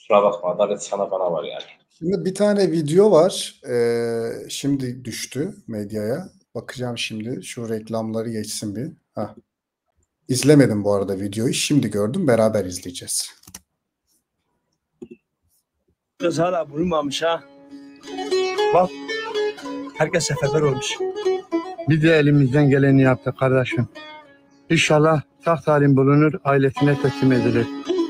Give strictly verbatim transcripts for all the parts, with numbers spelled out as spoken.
Kusura bakma, adalet sana bana var yani. Şimdi bir tane video var. Ee, şimdi düştü medyaya. Bakacağım şimdi. Şu reklamları geçsin bir. Hah. İzlemedim bu arada videoyu. Şimdi gördüm. Beraber izleyeceğiz. Kız hala bulunmamış ha. Bak. Herkes seferber olmuş. Biz de elimizden geleni yaptık kardeşim. İnşallah sağ salim bulunur, ailesine teslim edilir.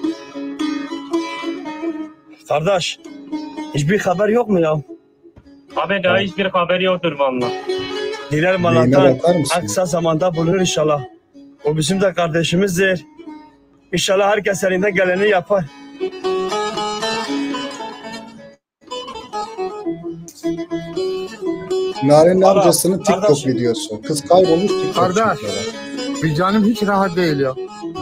Kardeş, hiçbir haber yok mu ya? Abi daha hiçbir haber yoktur valla. Dilerim Neyine Allah'tan bakar mısın? en kısa zamanda bulunur inşallah. O bizim de kardeşimizdir. İnşallah herkes elinden geleni yapar. Narenin Ara, amcasının TikTok kardeşim. videosu. Kız kaybolmuş TikTok Kardeş. çekiyorlar. Vicdanım hiç rahat değil ya.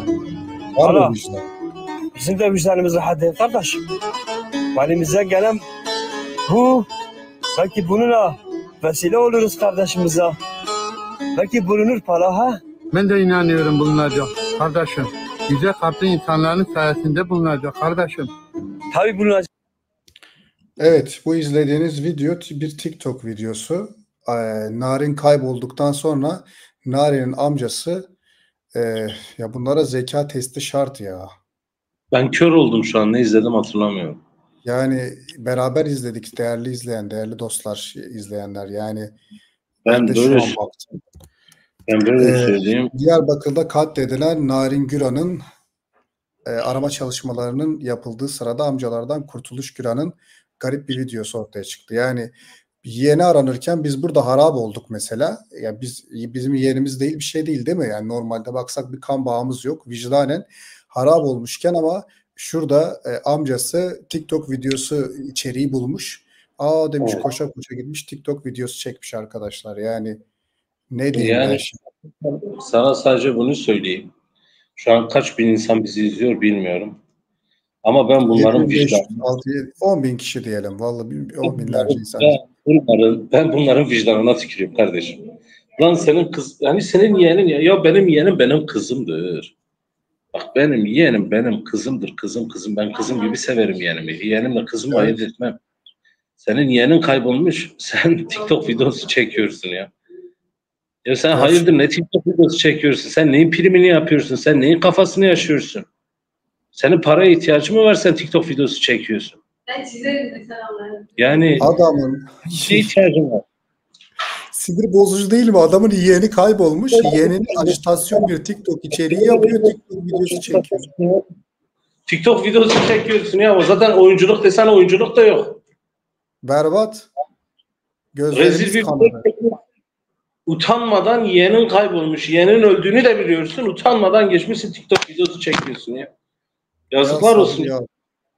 Var Ara. mı vicdan? Bizim de vicdanımız rahat değil kardeş. Elimize gelen bu. Belki bununla vesile oluruz kardeşimize. Belki bulunur para ha. Ben de inanıyorum bulunacak kardeşim. Güzel kalpli insanların sayesinde bulunacak kardeşim. Tabii bulunacak. Evet, bu izlediğiniz video t- bir TikTok videosu. Ee, Narin kaybolduktan sonra Narin'in amcası e, ya bunlara zeka testi şart ya. Ben kör oldum şu an, ne izledim hatırlamıyorum. Yani beraber izledik değerli izleyen, değerli dostlar, izleyenler. Yani Ben ben de şu böyle an baktım. ben böyle Ee, söyleyeyim. Diyarbakır'da katledilen Narin Güran'ın e, arama çalışmalarının yapıldığı sırada amcalardan Kurtuluş Güran'ın garip bir videosu ortaya çıktı. Yani yeğeni aranırken biz burada harap olduk mesela. Ya biz bizim yeğenimiz değil bir şey değil değil mi? Yani normalde baksak bir kan bağımız yok. Vicdanen harap olmuşken ama şurada e, amcası TikTok videosu içeriği bulmuş. Aa demiş Evet. koşa koşa gitmiş TikTok videosu çekmiş arkadaşlar. Yani ne diyeyim ben Yani şimdi? sana sadece bunu söyleyeyim. Şu an kaç bin insan bizi izliyor bilmiyorum. Ama ben bunların yedi bin beş yüz, vicdanını, altı, on bin kişi diyelim. Vallahi on binlerce insan. ben bunların, ben bunların vicdanına tükürüyorum kardeşim. Lan senin kız, yani senin yeğenin ya, ya benim yeğenim benim kızımdır. Bak benim yeğenim benim kızımdır, kızım kızım. Ben kızım gibi severim yeğenimi. Yeğenimle kızımı Evet. ayırt etmem. Senin yeğenin kaybolmuş, sen TikTok videosu çekiyorsun ya. Ya sen Ya hayırdır şimdi ne TikTok videosu çekiyorsun? Sen neyin primini yapıyorsun? Sen neyin kafasını yaşıyorsun? Senin paraya ihtiyacın mı var, sen TikTok videosu çekiyorsun? Ben çizerim mesela onları. Yani adamın ne ihtiyacın var? sinir bozucu değil mi? Adamın yeğeni kaybolmuş. Yeğeninin ajitasyon bir TikTok içeriği yapıyor. TikTok videosu çekiyor. TikTok videosu çekiyorsun ya. O zaten oyunculuk desen oyunculuk da yok. Berbat. Rezil Gözlerimiz bir kanadı. utanmadan yeğenin kaybolmuş. Yeğenin öldüğünü de biliyorsun. Utanmadan geçmişsin TikTok videosu çekiyorsun ya. Yazıklar Ya olsun. sabır ya.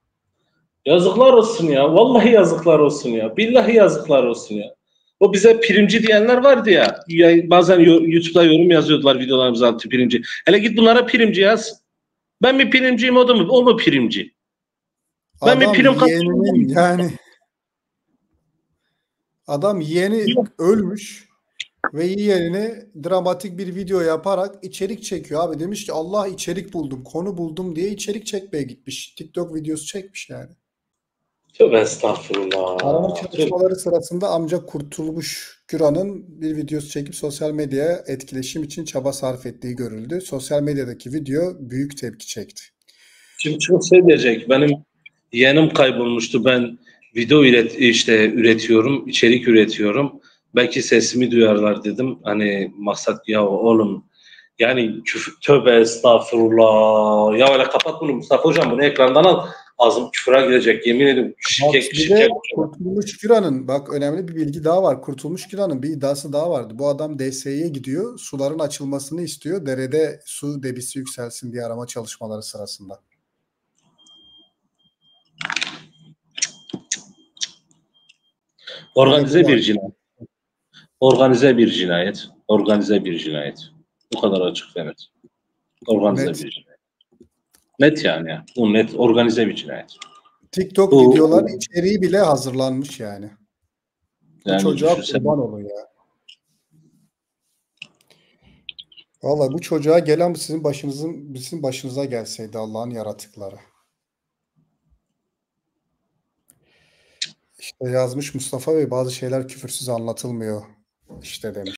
Yazıklar olsun ya. Vallahi yazıklar olsun ya. Billahi yazıklar olsun ya. O bize primci diyenler vardı ya. ya bazen YouTube'da yorum yazıyordular videolarımız altı primci. Hele git bunlara primci yaz. Ben mi primciyim o da mı? O mu primci? Ben mi Adam prim yeğeninin yani adam yeğeni ölmüş ve yeğenine dramatik bir video yaparak içerik çekiyor abi. Demiş ki Allah içerik buldum, konu buldum diye içerik çekmeye gitmiş. TikTok videosu çekmiş yani. Tövbe estağfurullah. Arama çalışmaları sırasında amca Kurtulmuş Güran'ın bir videosu çekip sosyal medyaya etkileşim için çaba sarf ettiği görüldü. Sosyal medyadaki video büyük tepki çekti. Şimdi çok şey diyecek. Benim yeğenim kaybolmuştu. Ben video üret, işte üretiyorum, içerik üretiyorum. Belki sesimi duyarlar dedim. Hani maksat ya oğlum yani küfür, tövbe estağfurullah. Ya öyle kapat bunu Mustafa Hocam, bunu ekrandan al. Ağzım küfüre girecek yemin ediyorum. Bak Şirket, bir de şirket. Kurtulmuş Güran'ın bak önemli bir bilgi daha var. Kurtulmuş Güran'ın bir iddiası daha vardı. Bu adam D S E'ye gidiyor. Suların açılmasını istiyor. Derede su debisi yükselsin diye arama çalışmaları sırasında. Organize Burada bir cinayet. Organize bir cinayet. Organize bir cinayet. Bu kadar açık ve net. Organize net. bir cinayet. Net yani. Ya. Bu net organize bir cinayet. TikTok Bu, videoların içeriği bile hazırlanmış yani. Bu yani çocuğa düşünsene. kurban olun ya. Vallahi bu çocuğa gelen sizin başınızın bizim başınıza gelseydi Allah'ın yaratıkları. İşte yazmış Mustafa Bey, bazı şeyler küfürsüz anlatılmıyor işte demiş.